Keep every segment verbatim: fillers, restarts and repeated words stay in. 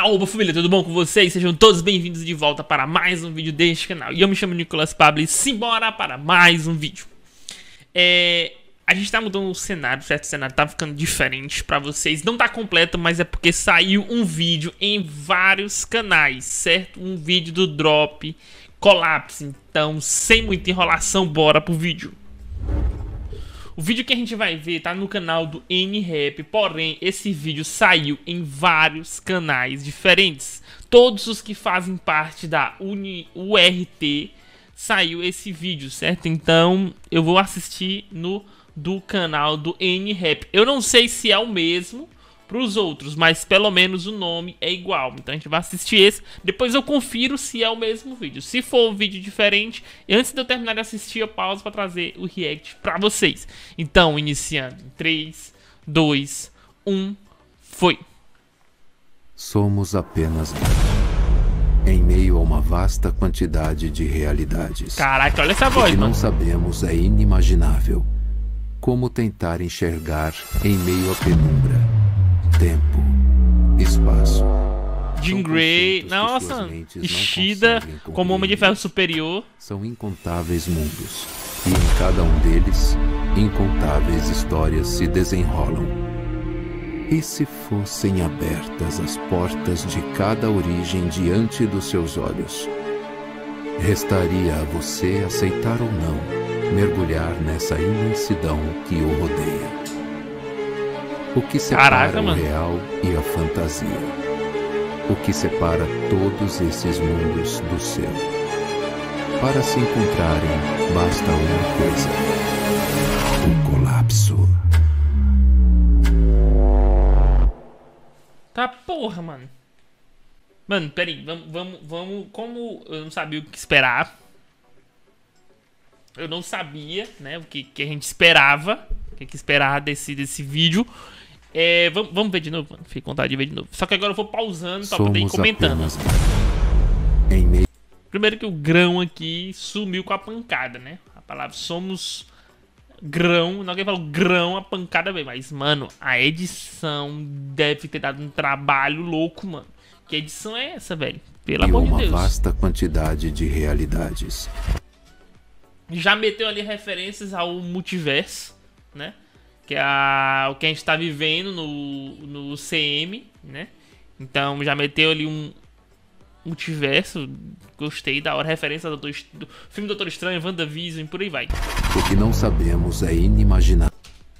Salve família, tudo bom com vocês? Sejam todos bem-vindos de volta para mais um vídeo deste canal. E eu me chamo Nicolas Pablo e simbora para mais um vídeo. É... A gente tá mudando o cenário, certo? O cenário tá ficando diferente pra vocês. Não tá completo, mas é porque saiu um vídeo em vários canais, certo? Um vídeo do Drop Collapse. Então, sem muita enrolação, bora pro vídeo. O vídeo que a gente vai ver tá no canal do N-Rap, porém esse vídeo saiu em vários canais diferentes. Todos os que fazem parte da Uni U R T saiu esse vídeo, certo? Então eu vou assistir no do canal do N-Rap. Eu não sei se é o mesmo para os outros, mas pelo menos o nome é igual. Então a gente vai assistir esse, depois eu confiro se é o mesmo vídeo. Se for um vídeo diferente, antes de eu terminar de assistir, eu pauso para trazer o react para vocês. Então, iniciando em três, dois, um, foi. Somos apenas em meio a uma vasta quantidade de realidades. Caraca, olha essa voz, o que mano. não sabemos é inimaginável. Como tentar enxergar em meio à penumbra, tempo, espaço. Jean Grey, nossa, Ishida como Homem de Ferro Superior. São incontáveis mundos, e em cada um deles, incontáveis histórias se desenrolam. E se fossem abertas as portas de cada origem diante dos seus olhos? Restaria a você aceitar ou não mergulhar nessa imensidão que o rodeia. O que separa Caraca, o mano. real e a fantasia? O que separa todos esses mundos do seu? Para se encontrarem, basta uma coisa: o colapso. Tá porra, mano. Mano, peraí, vamos, vamos, vamos. Como eu não sabia o que esperar. Eu não sabia, né, o que, que a gente esperava. O que, que esperar desse, desse vídeo. É, vamos, vamos ver de novo, mano. Fiquei com vontade de ver de novo. Só que agora eu vou pausando pra poder ir comentando. Em meio... Primeiro que o grão aqui sumiu com a pancada, né? A palavra somos grão. Não alguém falou grão, a pancada veio. Mas, mano, a edição deve ter dado um trabalho louco, mano. Que edição é essa, velho? Pelo amor de Deus. Uma vasta quantidade de realidades. Já meteu ali referências ao multiverso, né? Que é a, o que a gente tá vivendo no, no C M, né? Então já meteu ali um multiverso. Gostei da hora. Referência do, do filme Doutor Estranho, WandaVision e por aí vai. O que não sabemos é inimaginável.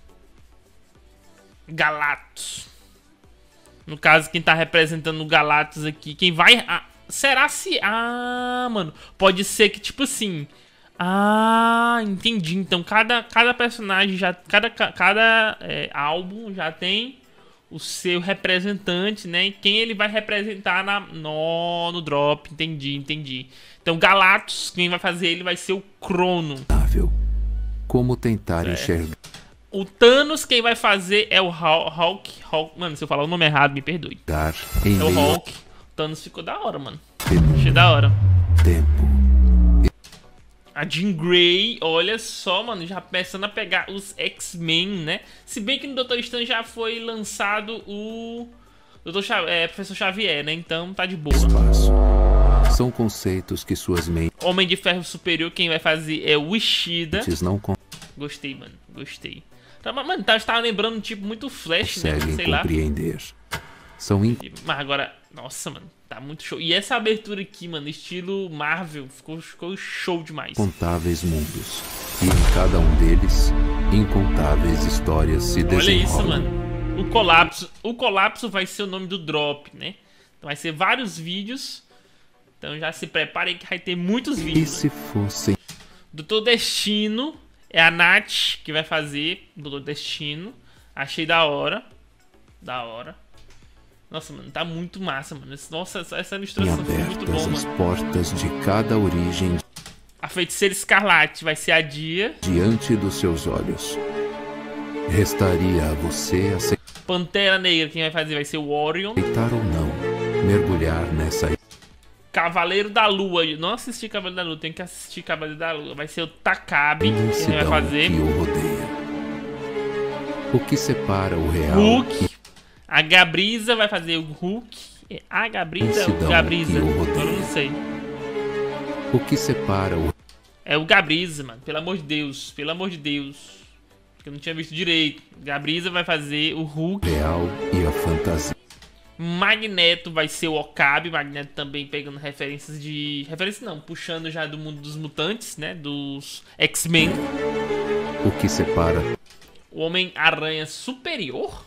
Galactus. No caso, quem tá representando o Galactus aqui. Quem vai... Ah, será se... Ah, mano. Pode ser que, tipo assim... Ah, entendi. Então, cada, cada personagem, já cada, cada é, álbum já tem o seu representante, né? E quem ele vai representar na, no, no Drop. Entendi, entendi. Então, Galactus, quem vai fazer ele vai ser o Crono. Como tentar É. enxergar. O Thanos, quem vai fazer é o Hulk. Hulk. Mano, se eu falar o nome errado, me perdoe. Em É o meio Hulk. O Thanos ficou da hora, mano. penumbra, Achei da hora. tempo. A Jean Grey, olha só, mano, já começando a pegar os X-Men, né? Se bem que no Doutor Estranho já foi lançado o Doutor Xavier, é, Professor Xavier, né? Então tá de boa. Espaço. São conceitos que suas mentes Homem de Ferro Superior, quem vai fazer é o Ishida. não Gostei, mano, gostei. Tá, mas, mano, tá, tava lembrando, tipo, muito Flash, né? conseguem Sei lá. compreender. São in... Mas agora, nossa, mano, tá muito show. E essa abertura aqui, mano, estilo Marvel, ficou, ficou show demais. incontáveis mundos. E em cada um deles, incontáveis histórias se Olha desenrolam. isso, mano. O colapso, o colapso vai ser o nome do drop, né? Então vai ser vários vídeos. Então já se preparem que vai ter muitos E vídeos. se fossem Doutor Destino é a Nath que vai fazer. Doutor Destino. Achei da hora. Da hora. Nossa, mano, tá muito massa, mano. Nossa, essa ilustração foi muito abertas boa, as mano. portas de cada origem A Feiticeira Escarlate vai ser a Dia. diante dos seus olhos. Restaria a você aceitar Pantera Negra, quem vai fazer vai ser o Orion. ou não mergulhar nessa Cavaleiro da Lua. Eu não assisti Cavaleiro da Lua, tenho que assistir Cavaleiro da Lua. Vai ser o Takabe, quem vai imensidão fazer. que o rodeia. O que separa o real Hulk. e A Gabriza vai fazer o Hulk. É a Gabriza ou Imensidão Gabriza? que o Eu rodeia. não sei. O que separa o É o Gabriza, mano. Pelo amor de Deus. Pelo amor de Deus. Porque eu não tinha visto direito. Gabriza vai fazer o Hulk. real e a fantasia? Magneto vai ser o Okabe. Magneto também pegando referências de... Referências não. Puxando já do mundo dos mutantes, né? Dos X-Men. O que separa O Homem-Aranha Superior?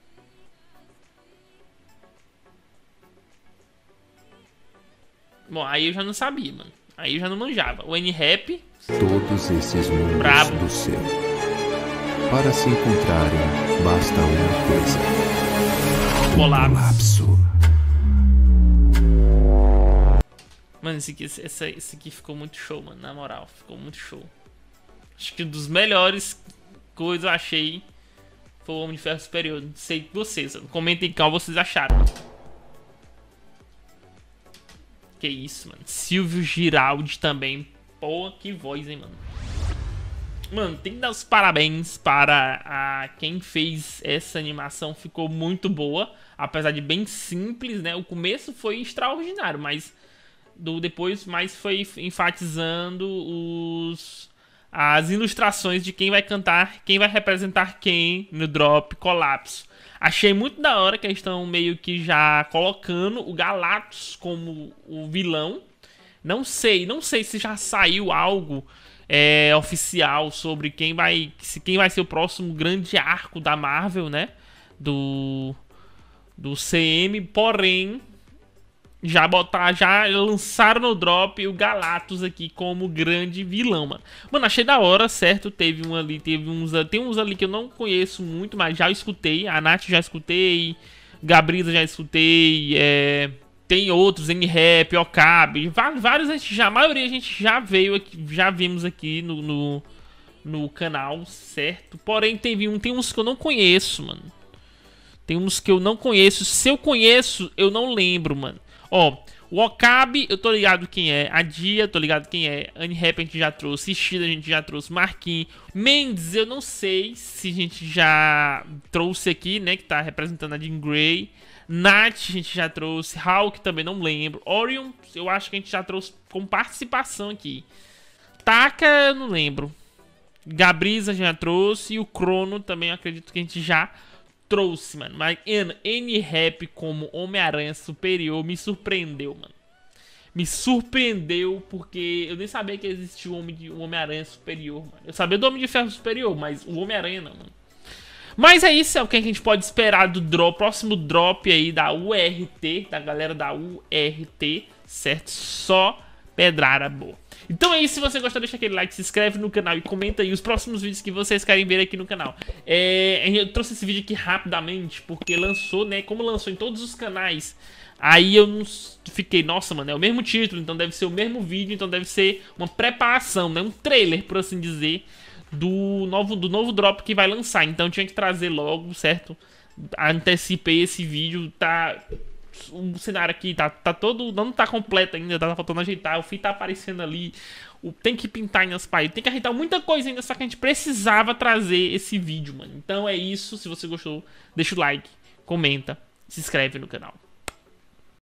Bom, aí eu já não sabia, mano. Aí eu já não manjava. O N-Rap. todos esses mundos Brabo. do céu? Para se encontrarem, basta uma coisa: Colapso. colapso. Mano, esse aqui, esse, esse aqui ficou muito show, mano. Na moral, ficou muito show. Acho que um dos melhores coisas eu achei foi o Homem de Ferro Superior. Não sei vocês. Comentem qual vocês acharam. Que isso, mano. Silvio Giraldi também. Pô, que voz, hein, mano. Mano, tem que dar os parabéns para a quem fez essa animação. Ficou muito boa. Apesar de bem simples, né? O começo foi extraordinário, mas do depois mais foi enfatizando os as ilustrações de quem vai cantar, quem vai representar quem no Drop Colapso. Achei muito da hora que eles estão meio que já colocando o Galactus como o vilão. Não sei, não sei se já saiu algo é, oficial sobre quem vai, se quem vai ser o próximo grande arco da Marvel, né? Do, do C M, porém já botar, já lançaram no Drop o Galactus aqui como grande vilão, mano. Mano, achei da hora, certo? Teve um ali, teve uns, tem uns ali que eu não conheço muito, mas já escutei. A Nath já escutei, Gabriza já escutei, é, tem outros, N-Rap, Okabe, vários a gente já, a maioria a gente já veio aqui, já vimos aqui no, no, no canal, certo? Porém, teve um, tem uns que eu não conheço, mano. Tem uns que eu não conheço. Se eu conheço, eu não lembro, mano. Ó, o Okabe, eu tô ligado quem é. A Dia, eu tô ligado quem é. N-Rap a gente já trouxe. Ishida a gente já trouxe. Marquinhos. Mendes, eu não sei se a gente já trouxe aqui, né? Que tá representando a Jean Grey. Nath a gente já trouxe. Hulk também não lembro. Orion, eu acho que a gente já trouxe com participação aqui. Taka, eu não lembro. Gabriza já trouxe. E o Crono também eu acredito que a gente já trouxe, mano. Mas N-Rap como Homem-Aranha Superior me surpreendeu, mano. Me surpreendeu porque eu nem sabia que existia o Homem-Aranha Superior, mano. Eu sabia do Homem de Ferro Superior, mas o Homem-Aranha não, mano. Mas é isso, é o que a gente pode esperar do drop, próximo drop aí da U R T, da galera da U R T, certo? Só pedrada boa. Então é isso, se você gostou, deixa aquele like, se inscreve no canal e comenta aí os próximos vídeos que vocês querem ver aqui no canal. É, eu trouxe esse vídeo aqui rapidamente, porque lançou, né, como lançou em todos os canais, aí eu não fiquei, nossa, mano, é o mesmo título, então deve ser o mesmo vídeo, então deve ser uma preparação, né, um trailer, por assim dizer, do novo, do novo drop que vai lançar. Então eu tinha que trazer logo, certo? Antecipei esse vídeo, tá... O cenário aqui tá, tá todo... Não tá completo ainda, tá faltando ajeitar. O fio tá aparecendo ali. O, tem que pintar ainda as paredes. Tem que ajeitar muita coisa ainda, só que a gente precisava trazer esse vídeo, mano. Então é isso. Se você gostou, deixa o like, comenta, se inscreve no canal.